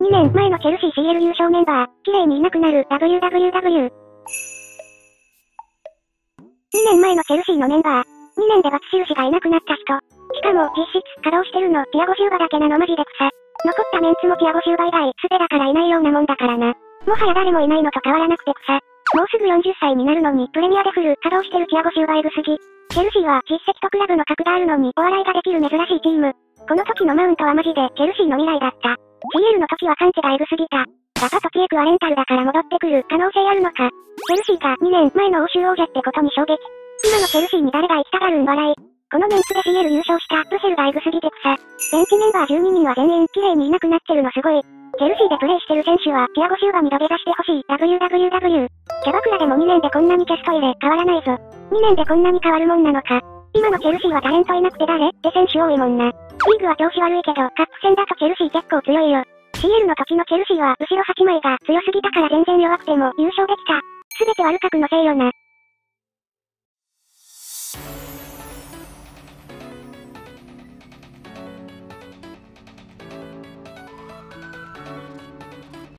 2年前のチェルシー CL 優勝メンバー、綺麗にいなくなる WWW。2年前のチェルシーのメンバー、2年でバツ印がいなくなった人。しかも実質稼働してるのティアゴシューバだけなのマジで草。残ったメンツもティアゴシューバ以外素手だからいないようなもんだからな。もはや誰もいないのと変わらなくて草。もうすぐ40歳になるのにプレミアでフル稼働してるティアゴシューバエグすぎ。チェルシーは実績とクラブの格があるのにお笑いができる珍しいチーム。この時のマウントはマジでチェルシーの未来だった。CL の時はサンチェがエグすぎた。ガパとキエクはレンタルだから戻ってくる可能性あるのか。チェルシーが2年前の欧州王者ってことに衝撃。今のチェルシーに誰が行きたがるん笑い。このメンツで CL 優勝したプヘルがエグすぎて草。ベンチメンバー12人は全員綺麗にいなくなってるのすごい。チェルシーでプレイしてる選手はティアゴシューバに土下座してほしい WWW。キャバクラでも2年でこんなにチェスト入れ変わらないぞ。2年でこんなに変わるもんなのか。今のチェルシーはタレントいなくて誰って選手多いもんな。リーグは調子悪いけどカップ戦だとチェルシー結構強いよ。CL の時のチェルシーは後ろ8枚が強すぎたから全然弱くても優勝できた。すべてワルカクのせいよな。